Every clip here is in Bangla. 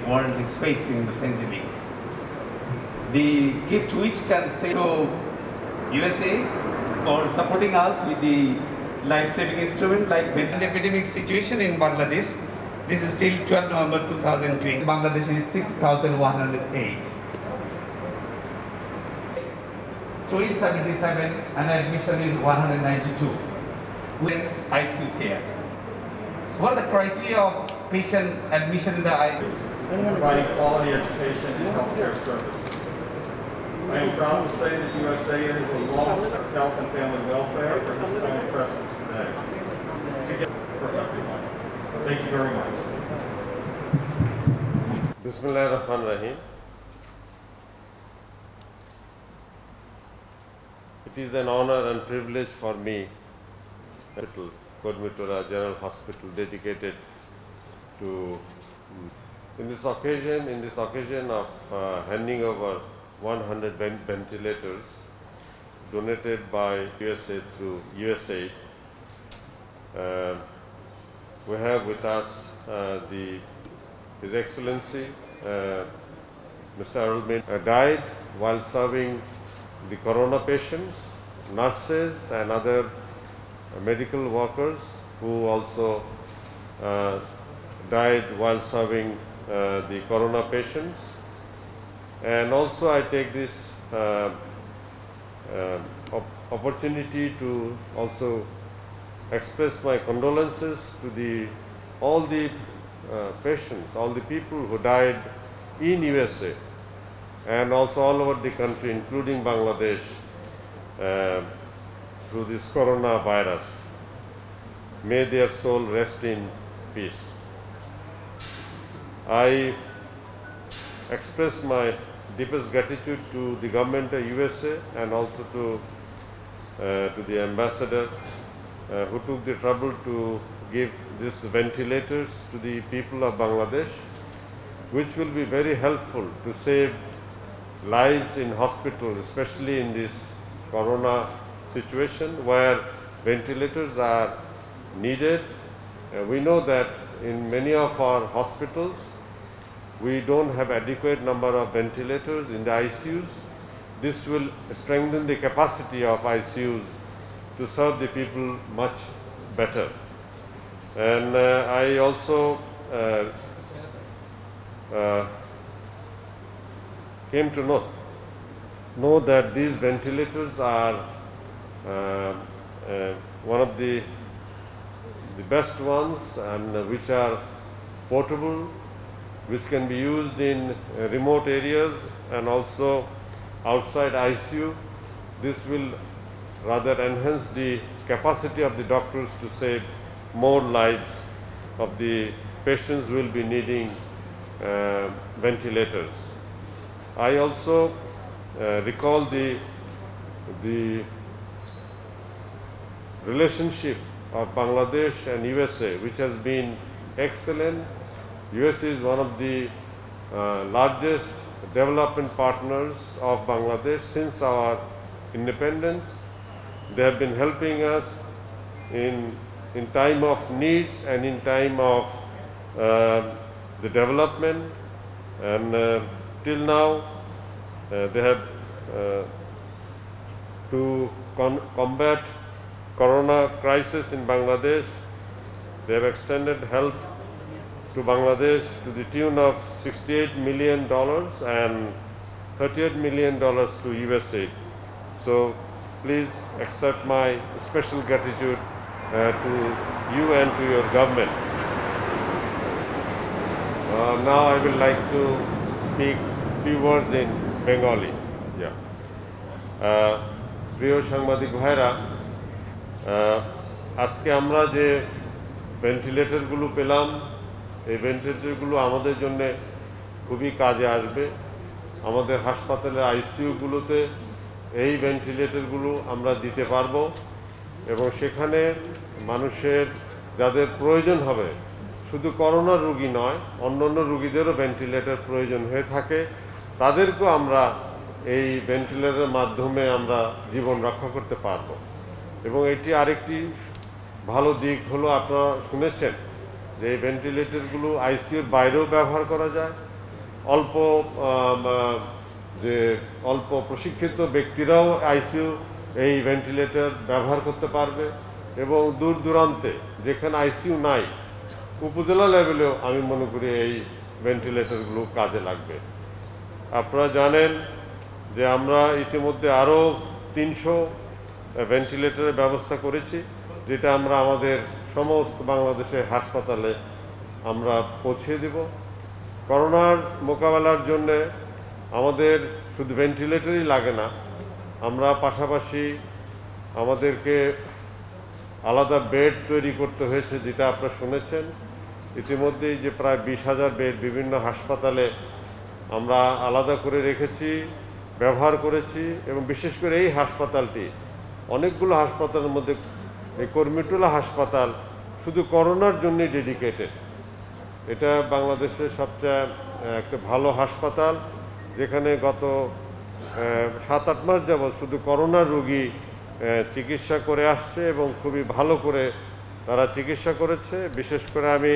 world is facing the pandemic. The gift which can say to USA for supporting us with the life-saving instrument like epidemic situation in Bangladesh. This is till 12 November 2020. Bangladesh is 6,108. 377 and admission is 192 with ICU care. So what are the criteria of patient admission in the ICU? Providing quality education and healthcare services. I am proud to say that USAID is a long-term health and family welfare for this kind of presence today. Together for everyone. Thank you very much. Bismillahirrahmanirrahim. It is an honor and privilege for me, Kodmitora General Hospital, dedicated to in this occasion of handing over 100 ventilators donated by USA through USAID. We have with us His Excellency Mr. Arulmin died while serving the corona patients, nurses and other medical workers who also died while serving the corona patients. And also I take this opportunity to also express my condolences to all the patients, all the people who died in USA and also all over the country, including Bangladesh, through this coronavirus. May their soul rest in peace. I express my deepest gratitude to the government of USA and also to the ambassador who took the trouble to give these ventilators to the people of Bangladesh, which will be very helpful to save lives in hospitals, especially in this corona situation where ventilators are needed. We know that in many of our hospitals we don't have adequate number of ventilators in the ICUs. This will strengthen the capacity of ICUs to serve the people much better. And I also came to know that these ventilators are one of the best ones, and which are portable, which can be used in remote areas and also outside ICU. This will rather enhance the capacity of the doctors to save more lives of the patients who will be needing ventilators. I also recall the relationship of Bangladesh and USA, which has been excellent. USA is one of the largest development partners of Bangladesh since our independence. They have been helping us in time of needs and in time of the development, and till now they have to combat corona crisis in Bangladesh. They have extended help to Bangladesh to the tune of $68 million and $38 million to USA. So please accept my special gratitude to you and to your government. Now I would like to speak few words in Bengali. প্রিয় সাংবাদিক ভাইরা, আজকে আমরা যে ভেন্টিলেটরগুলো পেলাম, এই ভেন্টিলেটরগুলো আমাদের জন্য খুবই কাজে আসবে। আমাদের হাসপাতালের আইসিইউগুলোতে এই ভেন্টিলেটরগুলো আমরা দিতে পারবো এবং সেখানে মানুষের যাদের প্রয়োজন হবে, শুধু করোনা রোগী নয়, অন্যান্য রোগীদেরও ভেন্টিলেটর প্রয়োজন হয়ে থাকে, তাদেরকেও আমরা এই ভেন্টিলেটরের মাধ্যমে আমরা জীবন রক্ষা করতে পারবো। এবং এটি আরেকটি ভালো দিক হলো, আপনারা শুনেছেন যে এই ভেন্টিলেটরগুলো আইসিইউর বাইরেও ব্যবহার করা যায়, অল্প যে অল্প প্রশিক্ষিত ব্যক্তিরাও আইসিইউ এই ভেন্টিলেটর ব্যবহার করতে পারবে এবং দূর দূরান্তে যেখানে আইসিইউ নাই উপজেলা লেভেলেও আমি মনে করি এই ভেন্টিলেটরগুলো কাজে লাগবে। আপনারা জানেন যে আমরা ইতিমধ্যে আরও 300 ভেন্টিলেটরের ব্যবস্থা করেছি, যেটা আমরা আমাদের সমস্ত বাংলাদেশের হাসপাতালে আমরা পৌঁছে দেব। করোনার মোকাবেলার জন্য আমাদের শুধু ভেন্টিলেটরই লাগে না, আমরা পাশাপাশি আমাদেরকে আলাদা বেড তৈরি করতে হয়েছে, যেটা আপনারা শুনেছেন ইতিমধ্যেই যে প্রায় 20,000 বেড বিভিন্ন হাসপাতালে আমরা আলাদা করে রেখেছি, ব্যবহার করেছি। এবং বিশেষ করে এই হাসপাতালটি অনেকগুলো হাসপাতালের মধ্যে এই কর্মীটোলা হাসপাতাল শুধু করোনার জন্যই ডেডিকেটেড। এটা বাংলাদেশের সবচেয়ে একটা ভালো হাসপাতাল, যেখানে গত 7-8 মাস যাবৎ শুধু করোনার রোগী চিকিৎসা করে আসছে এবং খুবই ভালো করে তারা চিকিৎসা করেছে। বিশেষ করে আমি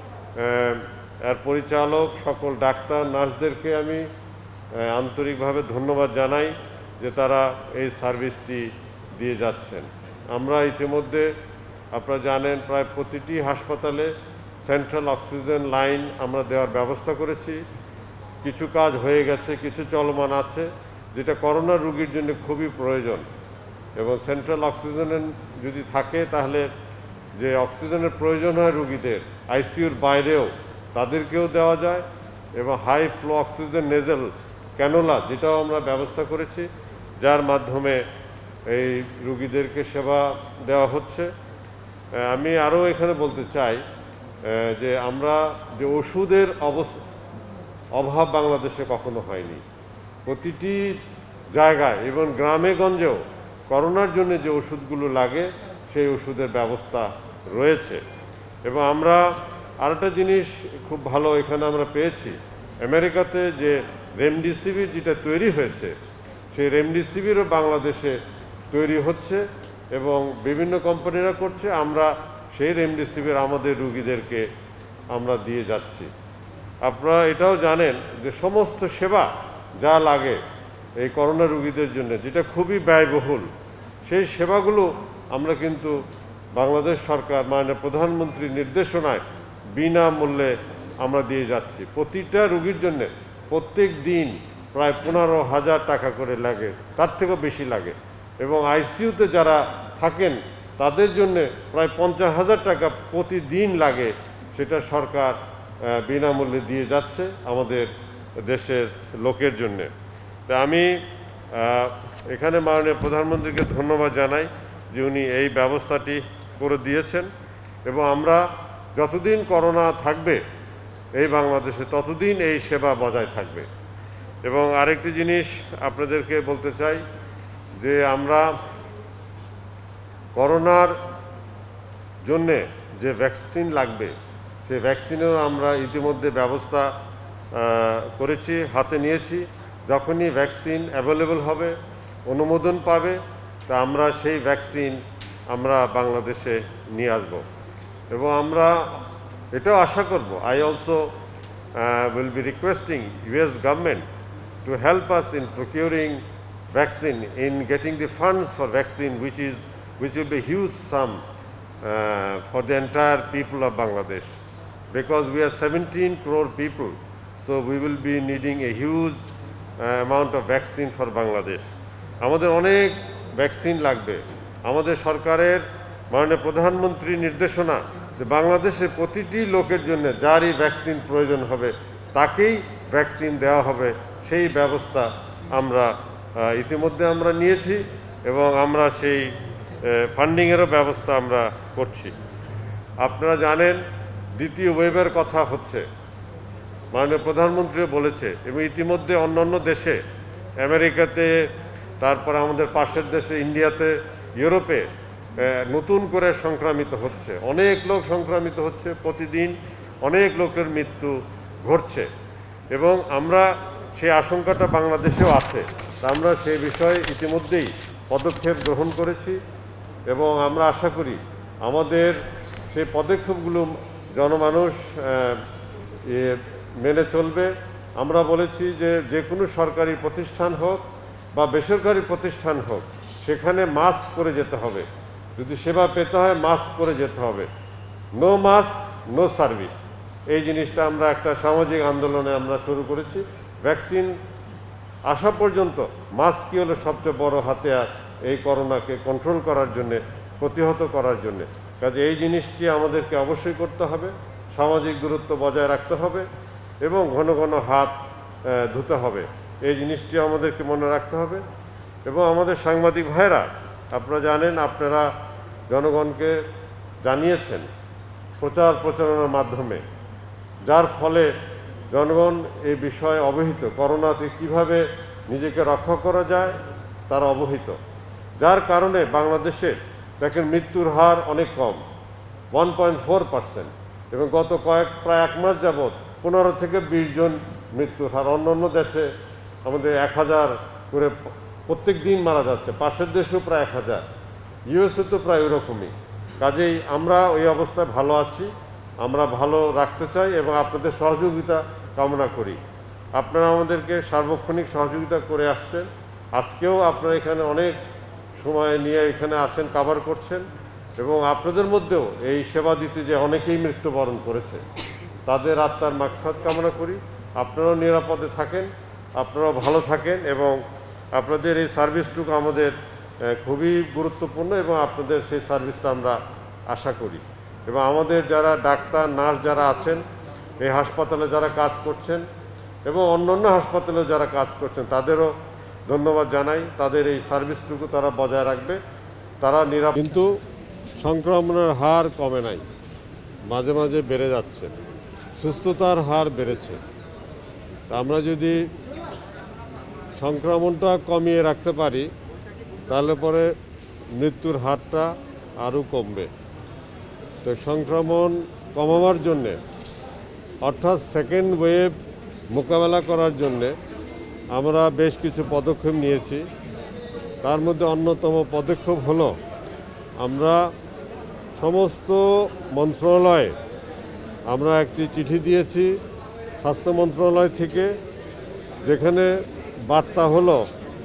এর পরিচালক সকল ডাক্তার নার্সদেরকে আমি আন্তরিকভাবে ধন্যবাদ জানাই যে তারা এই সার্ভিসটি দিয়ে যাচ্ছেন। আমরা ইতিমধ্যে আপনারা জানেন প্রায় প্রতিটি হাসপাতালে সেন্ট্রাল অক্সিজেন লাইন আমরা দেওয়ার ব্যবস্থা করেছি। কিছু কাজ হয়ে গেছে, কিছু চলমান আছে, যেটা করোনা রোগীর জন্য খুবই প্রয়োজন। এবং সেন্ট্রাল অক্সিজেন যদি থাকে তাহলে যে অক্সিজেনের প্রয়োজন হয় রোগীদের আইসিইউর বাইরেও তাদেরকেও দেওয়া যায়। এবং high flow oxygen nasal cannula যেটাও আমরা ব্যবস্থা করেছি, যার মাধ্যমে এই রোগীদেরকে সেবা দেওয়া হচ্ছে। আমি আরও এখানে বলতে চাই যে আমরা যে ওষুধের অভাব বাংলাদেশে কখনো হয়নি। প্রতিটি জায়গায় এবং গ্রামে গঞ্জেও করোনার জন্য যে ওষুধগুলো লাগে সেই ওষুধের ব্যবস্থা রয়েছে। এবং আমরা আরেকটা জিনিস খুব ভালো এখানে আমরা পেয়েছি, আমেরিকাতে যে রেমডেসিভির যেটা তৈরি হয়েছে সেই রেমডেসিভিরও বাংলাদেশে তৈরি হচ্ছে এবং বিভিন্ন কোম্পানিরা করছে। আমরা সেই রেমডেসিভির আমাদের রুগীদেরকে আমরা দিয়ে যাচ্ছি। আপনারা এটাও জানেন যে সমস্ত সেবা যা লাগে এই করোনা রোগীদের জন্য, যেটা খুবই ব্যয়বহুল, সেই সেবাগুলো আমরা কিন্তু বাংলাদেশ সরকার মাননীয় প্রধানমন্ত্রীর নির্দেশনায় বিনামূল্যে আমরা দিয়ে যাচ্ছি। প্রতিটা রোগীর জন্য প্রত্যেক দিন প্রায় 15,000 টাকা করে লাগে, তার থেকেও বেশি লাগে। এবং আইসিইউতে যারা থাকেন তাদের জন্য প্রায় 50,000 টাকা প্রতিদিন লাগে, সেটা সরকার বিনামূল্যে দিয়ে যাচ্ছে আমাদের দেশের লোকের জন্য। তা আমি এখানে মাননীয় প্রধানমন্ত্রীকে ধন্যবাদ জানাই যে উনি এই ব্যবস্থাটি করে দিয়েছেন। এবং আমরা যতদিন করোনা থাকবে এই বাংলাদেশে ততদিন এই সেবা বজায় থাকবে। এবং আরেকটি জিনিস আপনাদেরকে বলতে চাই যে আমরা করোনার জন্যে যে ভ্যাকসিন লাগবে সেই ভ্যাকসিনেরও আমরা ইতিমধ্যে ব্যবস্থা করেছি, হাতে নিয়েছি। যখনই ভ্যাকসিন অ্যাভেলেবল হবে, অনুমোদন পাবে, তা আমরা সেই ভ্যাকসিন আমরা বাংলাদেশে নিয়ে আসব। এবং আমরা এটাও আশা করব, I also will be requesting US government to help us in procuring vaccine, in getting the funds for vaccine, which will be huge sum for the entire people of Bangladesh, because we are 17 crore people, so we will be needing a huge amount of vaccine for Bangladesh. আমাদের অনেক ভ্যাকসিন লাগবে। আমাদের সরকারের মাননীয় প্রধানমন্ত্রীর নির্দেশনা যে বাংলাদেশের প্রতিটি লোকের জন্য যারই ভ্যাকসিন প্রয়োজন হবে তাকেই ভ্যাকসিন দেওয়া হবে, সেই ব্যবস্থা আমরা ইতিমধ্যে আমরা নিয়েছি এবং আমরা সেই ফান্ডিংয়েরও ব্যবস্থা আমরা করছি। আপনারা জানেন দ্বিতীয় ওয়েভের কথা হচ্ছে, মাননীয় প্রধানমন্ত্রীও বলেছে এবং ইতিমধ্যে অন্যান্য দেশে আমেরিকাতে, তারপর আমাদের পাশের দেশে ইন্ডিয়াতে, ইউরোপে নতুন করে সংক্রামিত হচ্ছে, অনেক লোক সংক্রামিত হচ্ছে, প্রতিদিন অনেক লোকের মৃত্যু ঘটছে এবং আমরা সেই আশঙ্কাটা বাংলাদেশেও আছে। তা আমরা সেই বিষয়ে ইতিমধ্যেই পদক্ষেপ গ্রহণ করেছি এবং আমরা আশা করি আমাদের সেই পদক্ষেপগুলো জনমানুষ মেনে চলবে আমরা বলেছি যে যে কোনো সরকারি প্রতিষ্ঠান হোক বা বেসরকারি প্রতিষ্ঠান হোক সেখানে মাস্ক পরে যেতে হবে, যদি সেবা পেতে হয় মাস্ক পরে যেতে হবে। নো মাস্ক নো সার্ভিস, এই জিনিসটা আমরা একটা সামাজিক আন্দোলনে আমরা শুরু করেছি। ভ্যাকসিন আসা পর্যন্ত মাস্কই হলো সবচেয়ে বড় হাতিয়ার এই করোনাকে কন্ট্রোল করার জন্যে, প্রতিহত করার জন্যে। কাজে এই জিনিসটি আমাদেরকে অবশ্যই করতে হবে, সামাজিক দূরত্ব বজায় রাখতে হবে এবং ঘন ঘন হাত ধুতে হবে, এই জিনিসটি আমাদেরকে মনে রাখতে হবে। এবং আমাদের সাংবাদিক ভাইরা, আপনারা জানেন, আপনারা জনগণকে জানিয়েছেন প্রচারণার মাধ্যমে, যার ফলে জনগণ এই বিষয়ে অবহিত, করোনাতে কিভাবে নিজেকে রক্ষা করা যায় তারা অবহিত, যার কারণে বাংলাদেশে দেখেন মৃত্যুর হার অনেক কম, 1.4%, এবং গত প্রায় এক মাস যাবৎ 15 থেকে 20 জন মৃত্যুর হার। অন্য দেশে আমাদের 1000 করে প্রত্যেক দিন মারা যাচ্ছে, পাশের দেশেও প্রায় 1000, ইউএসএ তো প্রায় ওরকমই। কাজেই আমরা ওই অবস্থায় ভালো আছি, আমরা ভালো রাখতে চাই এবং আপনাদের সহযোগিতা কামনা করি। আপনারা আমাদেরকে সার্বক্ষণিক সহযোগিতা করে আসছেন, আজকেও আপনারা এখানে অনেক সময় নিয়ে এখানে আসেন, কাভার করছেন, এবং আপনাদের মধ্যেও এই সেবা দিতে যে অনেকেই মৃত্যুবরণ করেছে তাদের আত্মার মাগফিরাত কামনা করি। আপনারাও নিরাপদে থাকেন, আপনারাও ভালো থাকেন, এবং আপনাদের এই সার্ভিসটুকু আমাদের খুবই গুরুত্বপূর্ণ এবং আপনাদের সেই সার্ভিসটা আমরা আশা করি। এবং আমাদের যারা ডাক্তার নার্স যারা আছেন, এই হাসপাতালে যারা কাজ করছেন এবং অন্যান্য হাসপাতালেও যারা কাজ করছেন তাদেরও ধন্যবাদ জানাই। তাদের এই সার্ভিসটুকু তারা বজায় রাখবে, তারা নিরাপদ। কিন্তু সংক্রমণের হার কমে নাই, মাঝে মাঝে বেড়ে যাচ্ছে, সুস্থতার হার বেড়েছে। আমরা যদি সংক্রমণটা কমিয়ে রাখতে পারি তাহলে পরে মৃত্যুর হারটা আরও কমবে। তো সংক্রমণ কমাবার জন্যে, অর্থাৎ সেকেন্ড ওয়েভ মোকাবেলা করার জন্যে আমরা বেশ কিছু পদক্ষেপ নিয়েছি। তার মধ্যে অন্যতম পদক্ষেপ হলো আমরা সমস্ত মন্ত্রণালয়ে আমরা একটি চিঠি দিয়েছি স্বাস্থ্য মন্ত্রণালয় থেকে, যেখানে বার্তা হলো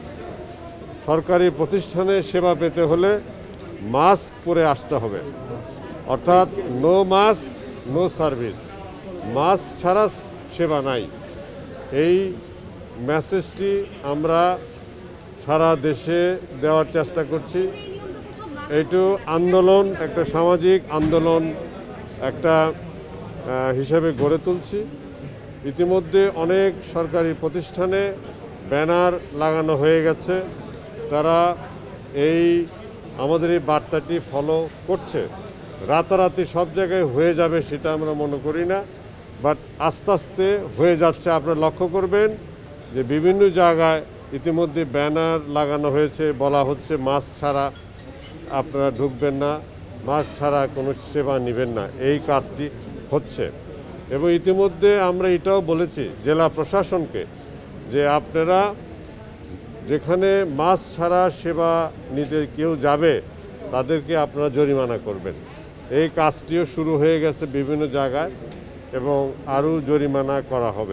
সরকারি প্রতিষ্ঠানে সেবা পেতে হলে মাস্ক পরে আসতে হবে, অর্থাৎ no mask no service, mask ছাড়া সেবা নাই। এই মেসেজটি আমরা সারা দেশে দেওয়ার চেষ্টা করছি। এইটু আন্দোলন, একটা সামাজিক আন্দোলন একটা হিসেবে গড়ে তুলছি। ইতিমধ্যে অনেক সরকারি প্রতিষ্ঠানে ব্যানার লাগানো হয়ে গেছে, তারা এই আমাদের এই বার্তাটি ফলো করছে। রাতারাতি সব জায়গায় হয়ে যাবে সেটা আমরা মনে করি না, বাট আস্তে আস্তে হয়ে যাচ্ছে। আপনারা লক্ষ্য করবেন যে বিভিন্ন জায়গায় ইতিমধ্যে ব্যানার লাগানো হয়েছে, বলা হচ্ছে মাস্ক ছাড়া আপনারা ঢুকবেন না, মাস্ক ছাড়া কোনো সেবা নেবেন না, এই কাজটি হচ্ছে। এবং ইতিমধ্যে আমরা এটাও বলেছি জেলা প্রশাসনকে যে আপনারা যেখানে মাস্ক ছাড়া সেবা নিতে কেউ যাবে তাদেরকে আপনারা জরিমানা করবেন। এই কাজটিও শুরু হয়ে গেছে বিভিন্ন জায়গায় এবং আরও জরিমানা করা হবে।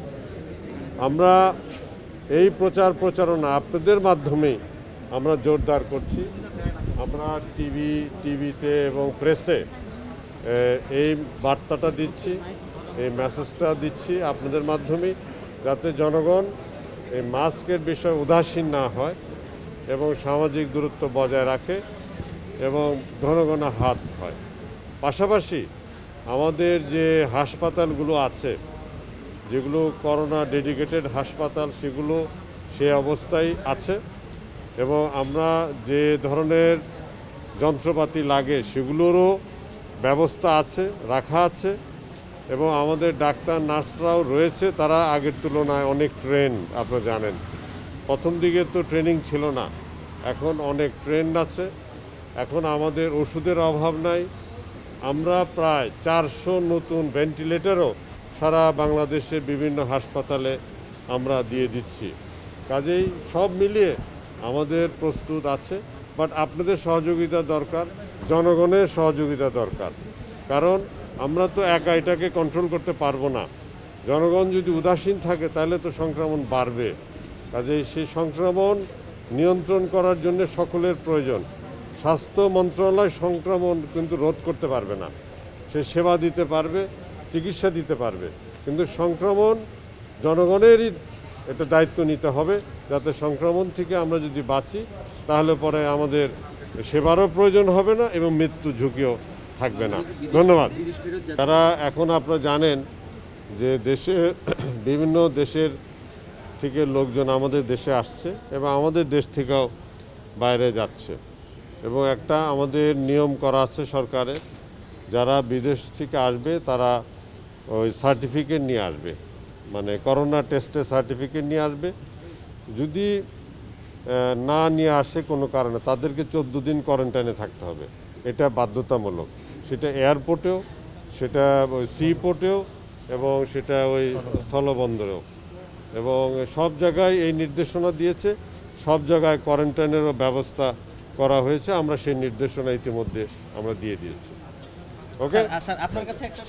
আমরা এই প্রচারণা আপনাদের মাধ্যমেই আমরা জোরদার করছি। আমরা টিভিতে এবং প্রেসে এই বার্তাটা দিচ্ছি, এই মেসেজটা দিচ্ছি আপনাদের মাধ্যমেই, যাতে জনগণ এই মাস্কের বিষয়ে উদাসীন না হয় এবং সামাজিক দূরত্ব বজায় রাখে এবং ঘন ঘন হাত হয়। পাশাপাশি আমাদের যে হাসপাতালগুলো আছে, যেগুলো করোনা ডেডিকেটেড হাসপাতাল, সেগুলো সে অবস্থায় আছে এবং আমরা যে ধরনের যন্ত্রপাতি লাগে সেগুলোরও ব্যবস্থা আছে, রাখা আছে, এবং আমাদের ডাক্তার নার্সরাও রয়েছে, তারা আগের তুলনায় অনেক ট্রেন। আপনারা জানেন প্রথম দিকে তো ট্রেনিং ছিল না, এখন অনেক ট্রেন আছে। এখন আমাদের ওষুধের অভাব নাই। আমরা প্রায় 400 নতুন ভেন্টিলেটরও সারা বাংলাদেশের বিভিন্ন হাসপাতালে আমরা দিয়ে দিচ্ছি। কাজেই সব মিলিয়ে আমাদের প্রস্তুত আছে, বাট আপনাদের সহযোগিতা দরকার, জনগণের সহযোগিতা দরকার, কারণ আমরা তো একা এটাকে কন্ট্রোল করতে পারবো না। জনগণ যদি উদাসীন থাকে তাহলে তো সংক্রমণ বাড়বে। কাজেই সেই সংক্রমণ নিয়ন্ত্রণ করার জন্য সকলের প্রয়োজন। স্বাস্থ্য মন্ত্রণালয় সংক্রমণ কিন্তু রোধ করতে পারবে না, সে সেবা দিতে পারবে, চিকিৎসা দিতে পারবে, কিন্তু সংক্রমণ জনগণেরই এটা দায়িত্ব নিতে হবে, যাতে সংক্রমণ থেকে আমরা যদি বাঁচি তাহলে পরে আমাদের সেবারও প্রয়োজন হবে না এবং মৃত্যু ঝুঁকিও থাকবে না। ধন্যবাদ। তারা এখন আপনারা জানেন যে বিভিন্ন দেশের থেকে লোকজন আমাদের দেশে আসছে এবং আমাদের দেশ থেকেও বাইরে যাচ্ছে, এবং একটা আমাদের নিয়ম করা আছে সরকারের, যারা বিদেশ থেকে আসবে তারা ওই সার্টিফিকেট নিয়ে আসবে, মানে করোনা টেস্টের সার্টিফিকেট নিয়ে আসবে। যদি না নিয়ে আসে কোনো কারণে তাদেরকে 14 দিন কোয়ারেন্টাইনে থাকতে হবে, এটা বাধ্যতামূলক। সেটা এয়ারপোর্টেও, সেটা ওই সি পোর্টেও এবং সেটা ওই স্থলবন্দরেও, এবং সব জায়গায় এই নির্দেশনা দিয়েছে, সব জায়গায় কোয়ারেন্টাইনেরও ব্যবস্থা করা হয়েছে। আমরা সেই নির্দেশনা ইতিমধ্যে আমরা দিয়ে দিয়েছি। ওকে, স্যার আপনার কাছে একটা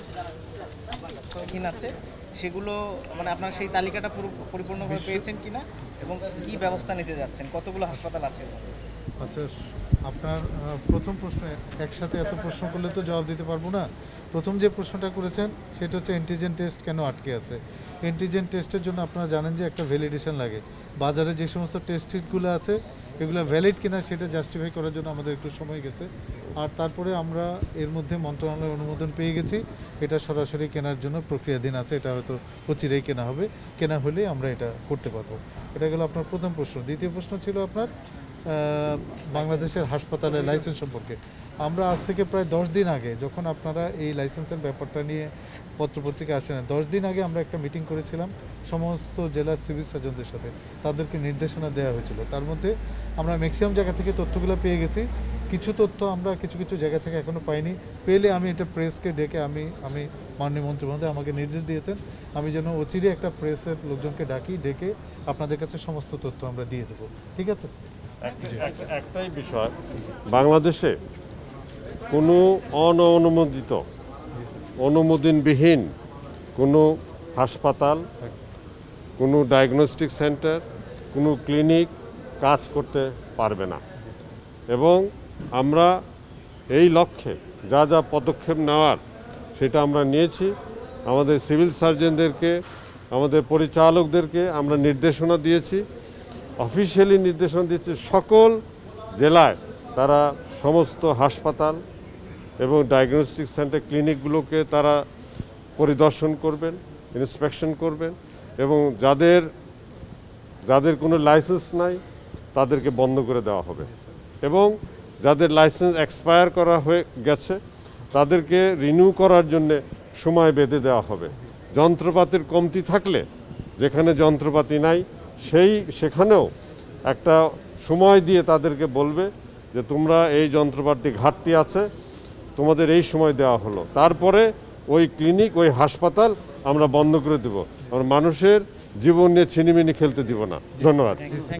আছে, সেগুলো মানে আপনার সেই তালিকাটা পরিপূর্ণভাবে পেয়েছেন কিনা এবং কি ব্যবস্থা নিতে যাচ্ছেন, কতগুলো হাসপাতাল আছে? আচ্ছা, আপনার প্রথম প্রশ্ন, একসাথে এত প্রশ্ন করলে তো জবাব দিতে পারবো না। প্রথম যে প্রশ্নটা করেছেন সেটা হচ্ছে অ্যান্টিজেন টেস্ট কেন আটকে আছে। অ্যান্টিজেন টেস্টের জন্য আপনারা জানেন যে একটা ভ্যালিডেশন লাগে। বাজারে যে সমস্ত টেস্ট কিটগুলো আছে এগুলো ভ্যালিড কিনা সেটা জাস্টিফাই করার জন্য আমাদের একটু সময় গেছে। আর তারপরে আমরা এর মধ্যে মন্ত্রণালয়ের অনুমোদন পেয়ে গেছি, এটা সরাসরি কেনার জন্য প্রক্রিয়াধীন আছে। এটা হয়তো অচিরেই কেনা হবে, কেনা হলেই আমরা এটা করতে পারবো। এটা গেল আপনার প্রথম প্রশ্ন। দ্বিতীয় প্রশ্ন ছিল আপনার বাংলাদেশের হাসপাতালের লাইসেন্স সম্পর্কে। আমরা আজ থেকে প্রায় 10 দিন আগে, যখন আপনারা এই লাইসেন্সের ব্যাপারটা নিয়ে পত্রপত্রিকা আসে না, 10 দিন আগে আমরা একটা মিটিং করেছিলাম সমস্ত জেলার সিভিল সার্জনদের সাথে, তাদেরকে নির্দেশনা দেওয়া হয়েছিল। তার মধ্যে আমরা ম্যাক্সিমাম জায়গা থেকে তথ্যগুলো পেয়ে গেছি, কিছু তথ্য আমরা কিছু কিছু জায়গা থেকে এখনও পাইনি। পেলে আমি এটা প্রেসকে ডেকে আমি মাননীয় মন্ত্রী মহোদয় আমাকে নির্দেশ দিয়েছেন, আমি যেন অচিরে একটা প্রেসের লোকজনকে ডেকে আপনাদের কাছে সমস্ত তথ্য আমরা দিয়ে দেবো। ঠিক আছে? একটাই বিষয়, বাংলাদেশে কোনো অনুমোদিত, অনুমোদনবিহীন কোনো হাসপাতাল, কোনো ডায়াগনস্টিক সেন্টার, কোনো ক্লিনিক কাজ করতে পারবে না। এবং আমরা এই লক্ষ্যে যা যা পদক্ষেপ নেওয়ার সেটা আমরা নিয়েছি। আমাদের সিভিল সার্জনদেরকে, আমাদের পরিচালকদেরকে আমরা নির্দেশনা দিয়েছি, অফিসিয়ালি নির্দেশনা দিয়েছি, সকল জেলায় তারা সমস্ত হাসপাতাল এবং ডায়াগনস্টিক সেন্টার ক্লিনিকগুলোকে তারা পরিদর্শন করবেন, ইন্সপেকশন করবেন, এবং যাদের কোনো লাইসেন্স নাই তাদেরকে বন্ধ করে দেওয়া হবে, এবং যাদের লাইসেন্স এক্সপায়ার করা হয়ে গেছে তাদেরকে রিনিউ করার জন্যে সময় বেঁধে দেওয়া হবে। যন্ত্রপাতির কমতি থাকলে, যেখানে যন্ত্রপাতি নাই সেখানেও একটা সময় দিয়ে তাদেরকে বলবে যে তোমরা এই যন্ত্রপাতি ঘাটতি আছে, তোমাদের এই সময় দেওয়া হলো, তারপরে ওই ক্লিনিক, ওই হাসপাতাল আমরা বন্ধ করে দেব। আমরা মানুষের জীবন নিয়ে ছিনিমিনি খেলতে দিব না। ধন্যবাদ।